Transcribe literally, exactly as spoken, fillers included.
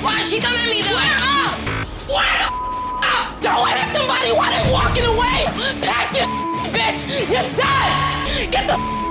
Why is she coming at me though? Square up! Square up! Don't hit somebody while they're walking away! Pack your bitch! You're done! Get the